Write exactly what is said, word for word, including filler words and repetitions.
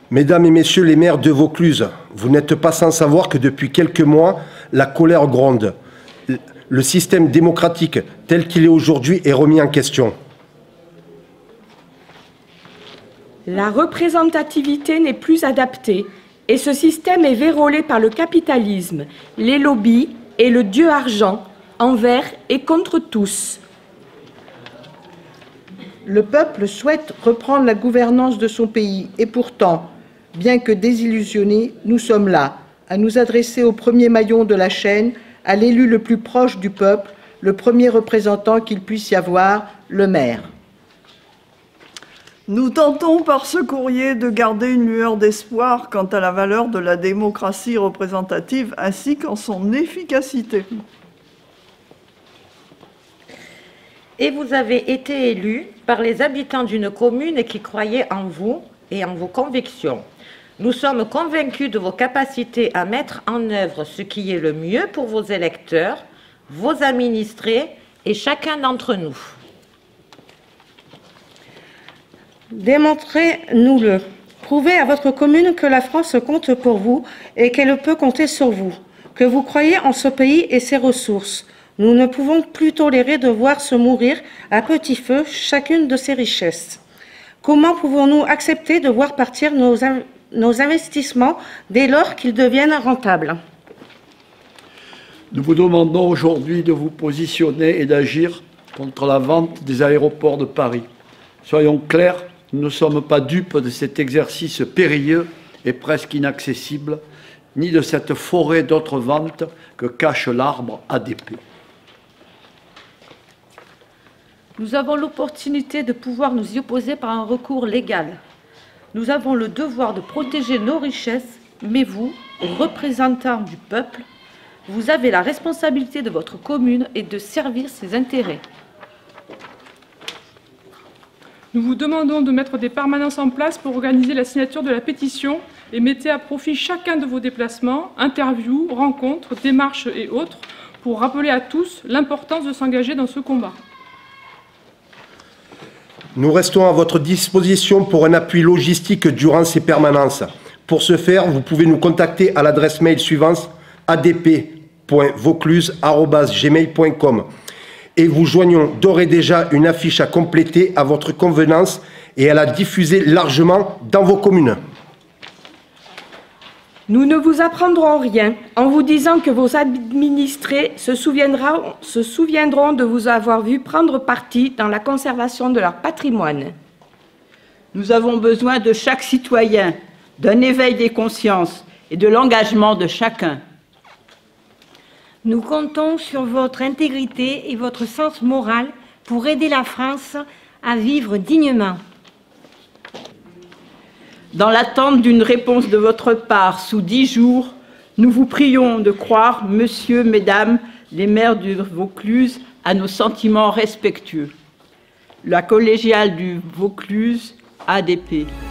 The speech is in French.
Mesdames et messieurs les maires de Vaucluse, vous n'êtes pas sans savoir que depuis quelques mois, la colère gronde. Le système démocratique tel qu'il est aujourd'hui est remis en question. La représentativité n'est plus adaptée et ce système est vérolé par le capitalisme, les lobbies et le dieu argent, envers et contre tous. Le peuple souhaite reprendre la gouvernance de son pays et pourtant, bien que désillusionnés, nous sommes là, à nous adresser au premier maillon de la chaîne, à l'élu le plus proche du peuple, le premier représentant qu'il puisse y avoir, le maire. Nous tentons par ce courrier de garder une lueur d'espoir quant à la valeur de la démocratie représentative ainsi qu'en son efficacité. Et vous avez été élu par les habitants d'une commune qui croyaient en vous et en vos convictions. Nous sommes convaincus de vos capacités à mettre en œuvre ce qui est le mieux pour vos électeurs, vos administrés et chacun d'entre nous. Démontrez-nous-le. Prouvez à votre commune que la France compte pour vous et qu'elle peut compter sur vous, que vous croyez en ce pays et ses ressources. Nous ne pouvons plus tolérer de voir se mourir à petit feu chacune de ses richesses. Comment pouvons-nous accepter de voir partir nos, nos investissements dès lors qu'ils deviennent rentables? Nous vous demandons aujourd'hui de vous positionner et d'agir contre la vente des aéroports de Paris. Soyons clairs, nous ne sommes pas dupes de cet exercice périlleux et presque inaccessible, ni de cette forêt d'autres ventes que cache l'arbre A D P. Nous avons l'opportunité de pouvoir nous y opposer par un recours légal. Nous avons le devoir de protéger nos richesses, mais vous, représentants du peuple, vous avez la responsabilité de votre commune et de servir ses intérêts. Nous vous demandons de mettre des permanences en place pour organiser la signature de la pétition et mettez à profit chacun de vos déplacements, interviews, rencontres, démarches et autres pour rappeler à tous l'importance de s'engager dans ce combat. Nous restons à votre disposition pour un appui logistique durant ces permanences. Pour ce faire, vous pouvez nous contacter à l'adresse mail suivante a d p point vaucluse arobase gmail point com et vous joignons d'ores et déjà une affiche à compléter à votre convenance et à la diffuser largement dans vos communes. Nous ne vous apprendrons rien en vous disant que vos administrés se souviendront, se souviendront de vous avoir vu prendre parti dans la conservation de leur patrimoine. Nous avons besoin de chaque citoyen, d'un éveil des consciences et de l'engagement de chacun. Nous comptons sur votre intégrité et votre sens moral pour aider la France à vivre dignement. Dans l'attente d'une réponse de votre part sous dix jours, nous vous prions de croire, monsieur, mesdames, les maires du Vaucluse, à nos sentiments respectueux. La collégiale du Vaucluse, A D P.